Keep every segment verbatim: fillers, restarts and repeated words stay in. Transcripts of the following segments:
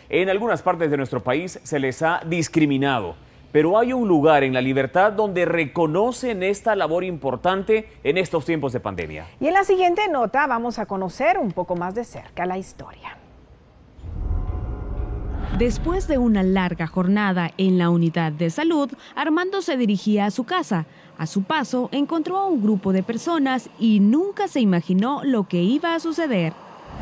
En algunas partes de nuestro país se les ha discriminado, pero hay un lugar en La Libertad donde reconocen esta labor importante en estos tiempos de pandemia. Y en la siguiente nota vamos a conocer un poco más de cerca la historia. Después de una larga jornada en la unidad de salud, Armando se dirigía a su casa. A su paso, encontró a un grupo de personas y nunca se imaginó lo que iba a suceder.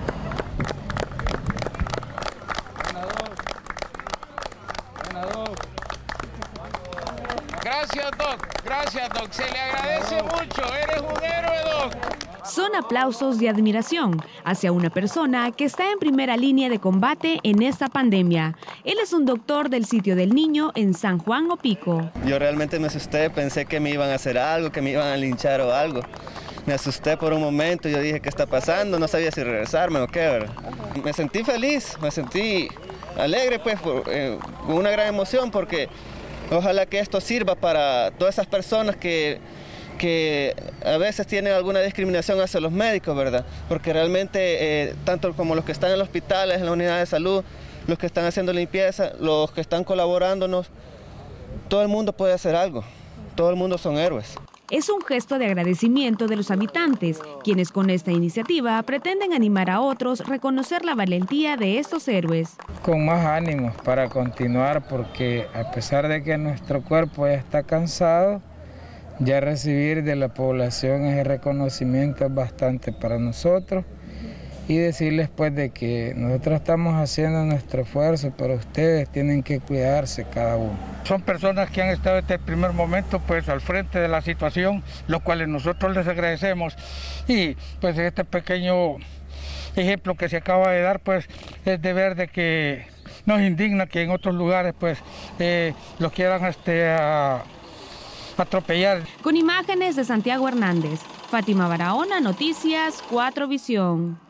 Gracias, Doc. Gracias, Doc. Se le agradece mucho. Eres un héroe, Doc. Son aplausos de admiración hacia una persona que está en primera línea de combate en esta pandemia. Él es un doctor del Sitio del Niño en San Juan Opico. Yo realmente me asusté, pensé que me iban a hacer algo, que me iban a linchar o algo. Me asusté por un momento, yo dije, ¿qué está pasando? No sabía si regresarme o qué, ¿verdad? Me sentí feliz, me sentí alegre, pues, por, eh, con una gran emoción, porque ojalá que esto sirva para todas esas personas que, que a veces tienen alguna discriminación hacia los médicos, ¿verdad? Porque realmente, eh, tanto como los que están en los hospitales, en la unidad de salud, los que están haciendo limpieza, los que están colaborándonos, todo el mundo puede hacer algo, todo el mundo son héroes. Es un gesto de agradecimiento de los habitantes, quienes con esta iniciativa pretenden animar a otros a reconocer la valentía de estos héroes. Con más ánimos para continuar, porque a pesar de que nuestro cuerpo ya está cansado, ya recibir de la población ese reconocimiento es bastante para nosotros. Y decirles pues de que nosotros estamos haciendo nuestro esfuerzo, pero ustedes tienen que cuidarse cada uno. Son personas que han estado desde el primer momento pues al frente de la situación, lo cual nosotros les agradecemos. Y pues este pequeño ejemplo que se acaba de dar pues es de ver de que nos indigna que en otros lugares pues eh, los quieran este, a, atropellar. Con imágenes de Santiago Hernández, Fátima Barahona, Noticias cuatro Visión.